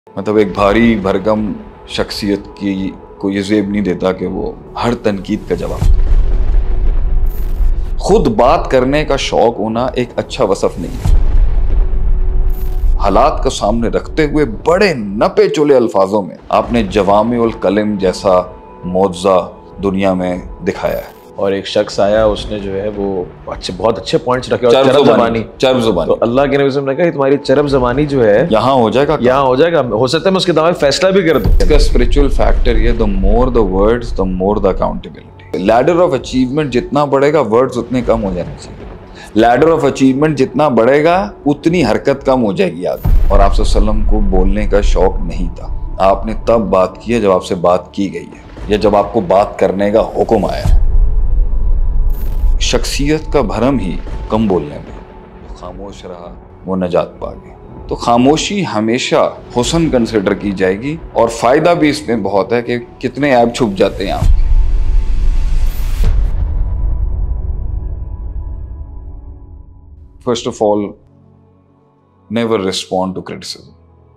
मतलब एक भारी भरकम शख्सियत की कोई ये ज़ेब नहीं देता कि वो हर तनकीद का जवाब दे। खुद बात करने का शौक होना एक अच्छा वसफ नहीं है। हालात को सामने रखते हुए बड़े नपे चुले अल्फाजों में आपने जवामिउल कलिम जैसा मौज़ा दुनिया में दिखाया है। और एक शख्स आया, उसने जो है वो बहुत अच्छे पॉइंट्स रखे। और चरब ज़बानी तो अल्लाह के नबी ने कहा कि तुम्हारी चरब ज़बानी जो है यहाँ हो जाएगा, हो सकता है मैं उसके दावे फैसला भी कर दूं। इसका स्पिरिचुअल फैक्टर ये, the more the words the more the accountability. Ladder of achievement जितना बढ़ेगा वर्ड्स उतने कम हो जाने चाहिए। लैडर ऑफ अचीवमेंट जितना बढ़ेगा उतनी हरकत कम हो जाएगी आदमी। और आप सल्लल्लाहु अलैहि वसल्लम को बोलने का शौक नहीं था। आपने तब बात की है जब आपसे बात की गई है, या जब आपको बात करने का हुक्म आया है। शख्सियत का भरम ही कम बोलने में, खामोश रहा वो नजात पा गया। तो खामोशी हमेशा हुस्न कंसिडर की जाएगी। और फायदा भी इसमें बहुत है कि कितने ऐब छुप जाते हैं आपके। First of all, never respond to criticism.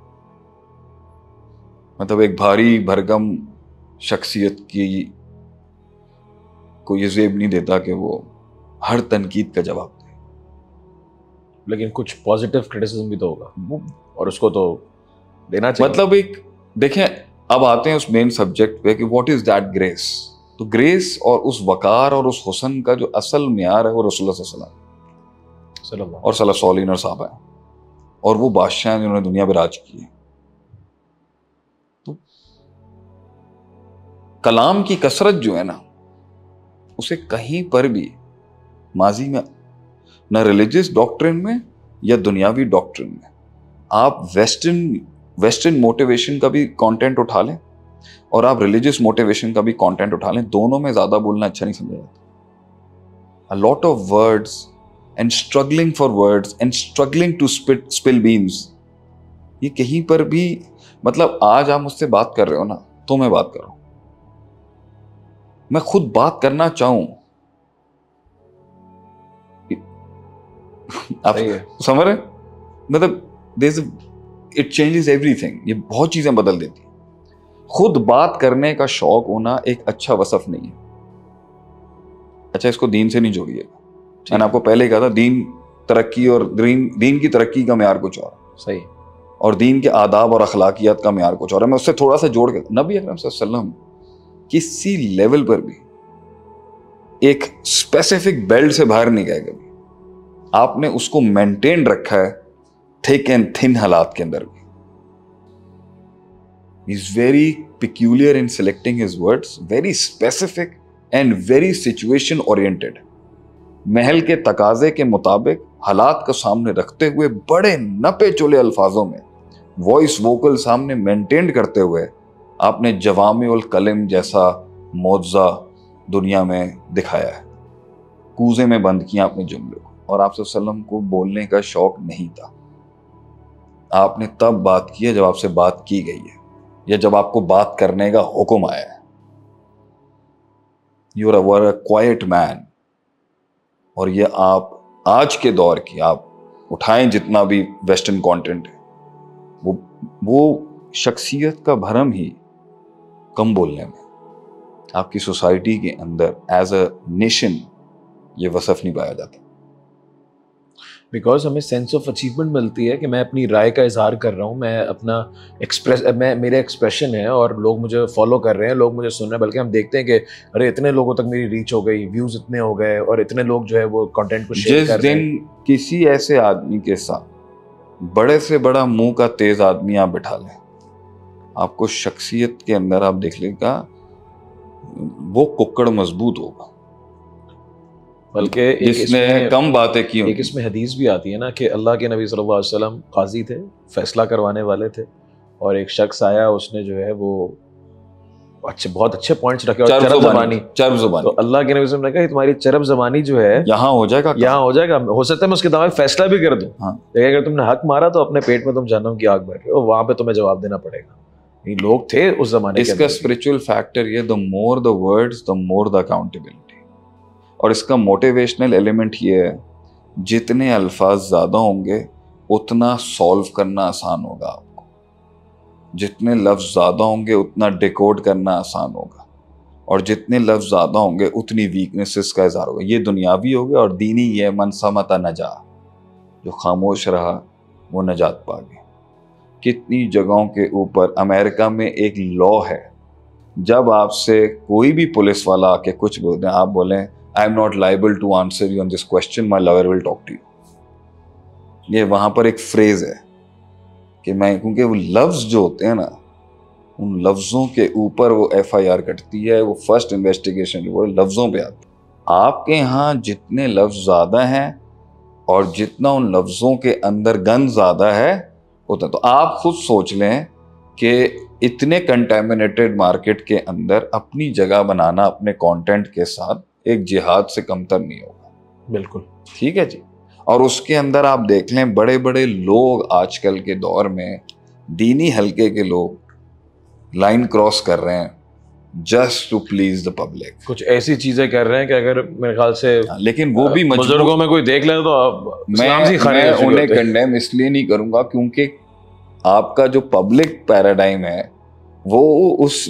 मतलब एक भारी भरकम शख्सियत की कोई ये ज़ेब नहीं देता कि वो हर तनकीद का जवाब दे। लेकिन कुछ पॉजिटिव क्रिटिसिज्म भी तो होगा, और उसको तो देना चाहिए। मतलब एक देखें, अब आते हैं उस मेन सब्जेक्ट पे कि व्हाट इज दैट ग्रेस। तो ग्रेस और उस वकार और उस हुस्न का जो असल मियार है वो रसूलुल्लाह सल्लल्लाहु अलैहि वसल्लम और सल्लल्लाहु और साहबा है, और वो बादशाह हैं जिन्होंने दुनिया पे राज की है। तो कलाम की कसरत जो है ना, उसे कहीं पर भी माजी में, न रिलीजियस डॉक्ट्रिन में या दुनियावी डॉक्ट्रिन में, आप वेस्टर्न मोटिवेशन का भी कंटेंट उठा लें और आप रिलीजियस मोटिवेशन का भी कंटेंट उठा लें, दोनों में ज्यादा बोलना अच्छा नहीं समझा जाता। A lot of words and struggling for words and struggling to spill beans, ये कहीं पर भी, मतलब आज आप मुझसे बात कर रहे हो ना, तो मैं बात कर रहा हूं, मैं खुद बात करना चाहूं, आप समझ रहे, मतलब इट चेंजेस एवरीथिंग। ये बहुत चीजें बदल देती हैं। खुद बात करने का शौक होना एक अच्छा वसफ नहीं है। अच्छा, इसको दीन से नहीं जोड़िएगा। मैंने आपको पहले कहा था, दीन तरक्की और दीन की तरक्की का म्यार कुछ और सही, और दीन के आदाब और अखलाकियात का म्यार कुछ और है। मैं उससे थोड़ा सा जोड़ के, नबी अकरम सल्लल्लाहु अलैहि वसल्लम किसी लेवल पर भी एक स्पेसिफिक बेल्ट से बाहर नहीं गए कभी। आपने उसको मेंटेन रखा है थिक एंड थिन हालात के अंदर भी। He is very peculiar in selecting his words, very specific and very situation oriented. महल के तकाजे के मुताबिक हालात को सामने रखते हुए बड़े नपे चुले अल्फाजों में वॉइस वोकल सामने मेंटेन करते हुए आपने जवामिउल कलिम जैसा मौज़ा दुनिया में दिखाया है। कूजे में बंद किया आपने जुमले को। और आप सल्लल्लाहु अलैहि वसल्लम को बोलने का शौक नहीं था। आपने तब बात की है जब आपसे बात की गई है, या जब आपको बात करने का हुक्म आया है। You are a quiet man. और ये आप आज के दौर की, आप उठाएं जितना भी वेस्टर्न कंटेंट है, वो शख्सियत का भरम ही कम बोलने में आपकी सोसाइटी के अंदर एज अ नेशन ये वसफ नहीं पाया जाता। बिकॉज हमें सेंस ऑफ अचीवमेंट मिलती है कि मैं अपनी राय का इजहार कर रहा हूँ, मैं अपना मेरे एक्सप्रेशन है और लोग मुझे फॉलो कर रहे हैं, लोग मुझे सुन रहे हैं। बल्कि हम देखते हैं कि अरे इतने लोगों तक मेरी रीच हो गई, व्यूज इतने हो गए, और इतने लोग जो है वो कंटेंट को शेयर कर रहे हैं। जिस दिन किसी ऐसे आदमी के साथ बड़े से बड़ा मुंह का तेज आदमी आप बिठा लें, आपको शख्सियत के अंदर आप देख लेगा वो कुक्कड़ मजबूत होगा। बल्कि इसने कम बातें की। एक इसमें हदीस भी आती है ना कि अल्लाह के नबी सल्लल्लाहु अलैहि वसल्लम काजी थे, फैसला करवाने वाले थे, और एक शख्स आया, उसने जो है वो बहुत अच्छे पॉइंट्स रखे। और चरब ज़बानी तो अल्लाह के नबी ने कहा कि तुम्हारी चरब ज़बानी जो है यहाँ हो जाएगा, हो सकता है मैं उसके दावे फैसला भी कर दूं। लेकिन अगर तुमने हक मारा तो अपने पेट में तुम जहन्नम की आग भर रहे हो, वहां पे तुम्हें जवाब देना पड़ेगा। ये लोग थे उस जमाने के। इसका स्पिरिचुअल फैक्टर ये, the more the words the more the accountability. और इसका मोटिवेशनल एलिमेंट ये है, जितने अल्फाज ज्यादा होंगे उतना सॉल्व करना आसान होगा आपको। जितने लफ्ज़ ज़्यादा होंगे उतना डिकोड करना आसान होगा, और जितने लफ्ज़ ज़्यादा होंगे उतनी वीकनेसेस का इज़हार होगा। ये दुनियावी हो गया, और दीनी ये मन समता नजा, जो खामोश रहा वो नजात पा गया। कितनी जगहों के ऊपर अमेरिका में एक लॉ है, जब आपसे कोई भी पुलिस वाला आके कुछ बोल दें, आप बोलें I am not liable to answer you on this question, my lawyer will talk to you. ये वहाँ पर एक फ्रेज है कि मैं, क्योंकि वो लफ्ज़ जो होते हैं ना, उन लफ्ज़ों के ऊपर वो FIR कटती है, वो फर्स्ट इन्वेस्टिगेशन वो लफ्ज़ों पे आती है। आपके यहाँ जितने लफ्ज़ ज़्यादा हैं और जितना उन लफ्ज़ों के अंदर गन ज़्यादा है उतना, तो आप खुद सोच लें कि इतने कंटेमिनेटेड मार्केट के अंदर अपनी जगह बनाना अपने कंटेंट के साथ एक जिहाद से कमतर नहीं होगा। बिल्कुल ठीक है जी। और उसके अंदर आप देख लें, बड़े बड़े लोग आजकल के दौर में, दीनी हल्के के लोग लाइन क्रॉस कर रहे हैं just to please the public. कुछ ऐसी चीजें कर रहे हैं कि अगर मेरे ख्याल से, लेकिन वो भी बुजुर्गों में कोई देख ले तो मैं उन्हें कंडेम इसलिए नहीं करूंगा क्योंकि आपका जो पब्लिक पैराडाइम है वो उस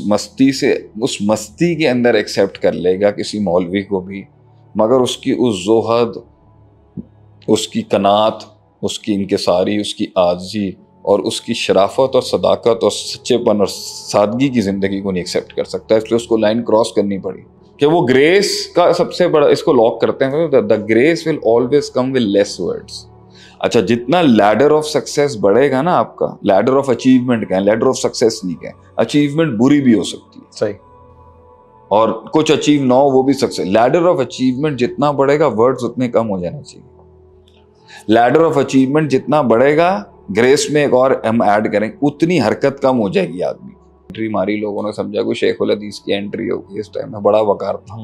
मस्ती के अंदर एक्सेप्ट कर लेगा किसी मौलवी को भी, मगर उसकी उस जोहद, उसकी कनात, उसकी इनकिसारी, उसकी आजी और उसकी शराफत और सदाकत और सच्चेपन और सादगी की ज़िंदगी को नहीं एक्सेप्ट कर सकता। इसलिए उसको लाइन क्रॉस करनी पड़ी कि वो ग्रेस का सबसे बड़ा, इसको लॉक करते हैं, the grace will always come with less words. अच्छा, जितना लैडर ऑफ सक्सेस बढ़ेगा ना आपका, लैडर ऑफ अचीवमेंट कहें, लैडर ऑफ सक्सेस नहीं कहें, अचीवमेंट बुरी भी हो सकती है, सही, और कुछ अचीव ना हो वो भी सक्सेस। लैडर ऑफ अचीवमेंट जितना बढ़ेगा वर्ड्स उतने कम हो जाने चाहिए। लैडर ऑफ अचीवमेंट जितना बढ़ेगा, ग्रेस में एक और हम ऐड करें, उतनी हरकत कम हो जाएगी आदमी। एंट्री मारी, लोगों ने समझा कोई शेखुल हदीस की एंट्री होगी। इस टाइम में बड़ा वकार था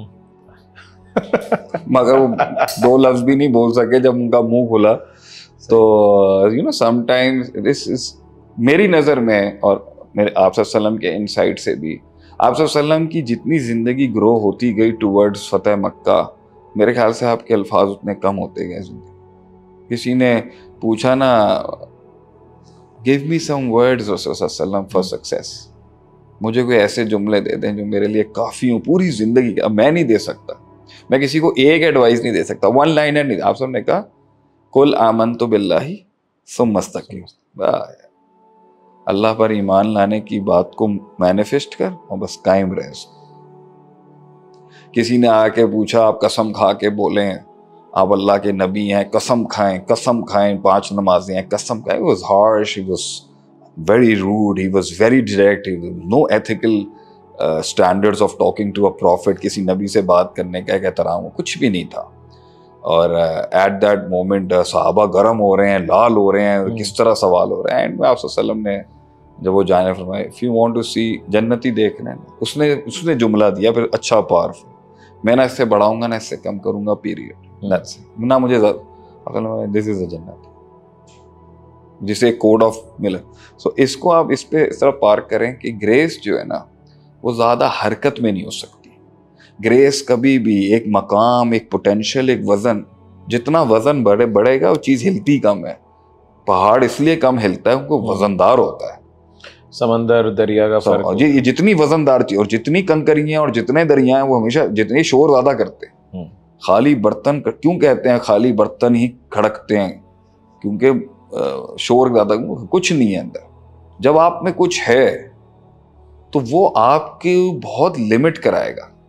मगर वो दो लफ्ज भी नहीं बोल सके जब उनका मुंह खुला। तो you know sometimes this is मेरी नज़र में, और मेरे आप सल्लल्लाहु अलैहि वसल्लम के इनसाइट से भी, आप सल्लल्लाहु अलैहि वसल्लम की जितनी ज़िंदगी ग्रो होती गई टूवर्ड्स फतेह मक्का, मेरे ख्याल से आपके अल्फाज उतने कम होते गए जिंदगी। किसी ने पूछा ना, गिव मी सम वर्ड्स वसल्लम फॉर सक्सेस, मुझे कोई ऐसे जुमले दे दें जो मेरे लिए काफ़ी हो पूरी ज़िंदगी के। अब मैं नहीं दे सकता, मैं किसी को एक एडवाइस नहीं दे सकता, वन लाइनर नहीं। आप सबने कहा कुल आमनतु बिल्लाहि सुम्मा इस्तक़िम, अल्लाह पर ईमान लाने की बात को मैनिफेस्ट कर और बस कायम रहे। किसी ने आके पूछा, आप कसम खा के बोले आप अल्लाह के नबी हैं, कसम खाएं 5 नमाजें हैं, कसम खाएं। He was harsh, he was very rude, he was very direct, he was no ethical standards of talking to a prophet। किसी नबी से बात करने का एक एहतराम कुछ भी नहीं था। और एट दैट मोमेंट सहाबा गर्म हो रहे हैं, लाल हो रहे हैं, किस तरह सवाल हो रहे हैं। एंड आप सल्लम ने जब वो जाने फरमाए, if you want to see जन्नती देखना है, उसने जुमला दिया फिर, अच्छा पावरफुल, मैं ना इससे बढ़ाऊंगा ना इससे कम करूंगा, पीरियड। That's it. ना मुझे दिस इज अ जन्नत, जिसे कोड ऑफ मिला। सो इसको आप इस पे इस तरह पार्क करें कि ग्रेस जो है ना वो ज्यादा हरकत में नहीं हो सकती। ग्रेस कभी भी एक मकाम, एक पोटेंशियल, एक वजन, जितना वजन बढ़ेगा वो चीज हिलती कम है। पहाड़ इसलिए कम हिलता है उनको वजनदार होता है। समंदर दरिया का फर्क जी, जितनी वजनदार चीज और जितनी कंकरियां और जितने दरिया हैं वो हमेशा जितने शोर ज्यादा करते हैं। खाली बर्तन क्यों कहते हैं खाली बर्तन ही खड़कते हैं? क्योंकि शोर ज्यादा, कुछ नहीं है अंदर। जब आप में कुछ है तो वो आपके बहुत लिमिट कराएगा।